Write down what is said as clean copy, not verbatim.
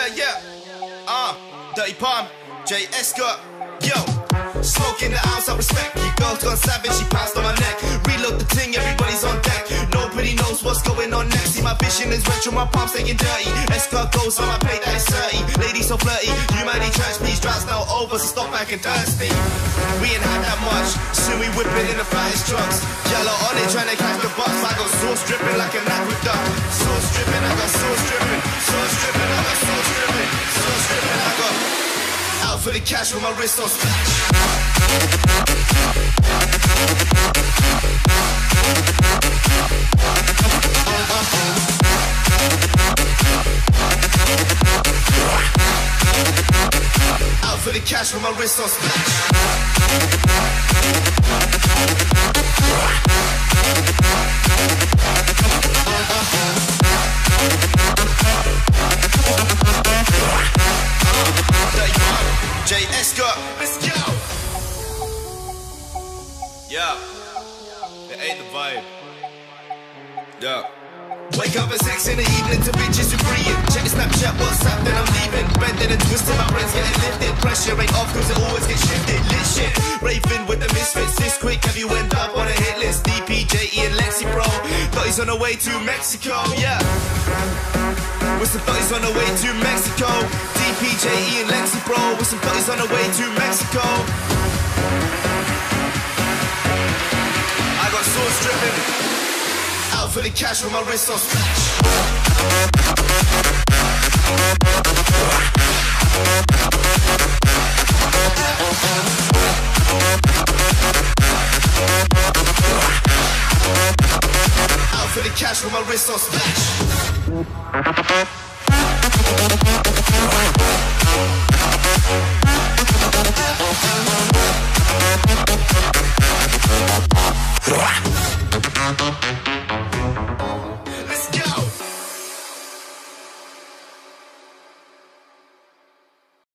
yeah. Dirty Palm, J. Escort, yo. Smoking the ounce, I respect. Your girl's gone savage, she pounced on my neck. Reload the ting, everybody's on deck. Nobody knows what's going on next. See, my vision is retro, my palms staying dirty. Escort goes on my plate, that is 30. Ladies so flirty, humanity trash, please droughts now over, so stop acting thirsty. We ain't had that much, soon we whipping in the fattest trucks. Yellow on it, trying to catch the bus. I got sauce dripping like an aqueduct. Sauce dripping, I got sauce dripping. Sauce dripping, I got sauce dripping. Sauce dripping, I got out for the cash with my wrist on splash. Out for the cash with my wrist on splash. J. Escort, let's go. Yeah, it ain't the vibe. Yeah. Wake up at 6 in the evening to bitches who breathe. Check Snapchat, WhatsApp, then I'm leaving. Bending and twisting, my brain's getting lifted. Pressure ain't off cause it always gets shifted. Lit shit, raving with the misfits. This quick, have you end up on a hit list? DPJ and Lexi Bro. Thought he's on the way to Mexico, yeah. With some thotties on the way to Mexico. DPJ and Lexi Bro. With some thotties on the way to Mexico. I got sauce dripping. Out for the cash with my wrist on splash. Out for the cash with my wrist on splash.